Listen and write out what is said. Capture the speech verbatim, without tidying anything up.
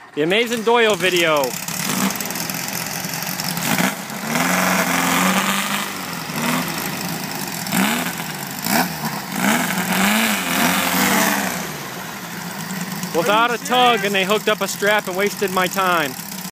The amazing Doyle video. Without a tug, and they hooked up a strap and wasted my time.